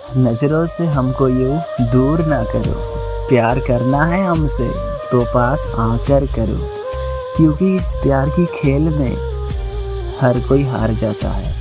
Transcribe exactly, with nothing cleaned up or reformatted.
नज़रों से हमको यूँ दूर ना करो, प्यार करना है हमसे तो पास आकर करो, क्योंकि इस प्यार की खेल में हर कोई हार जाता है।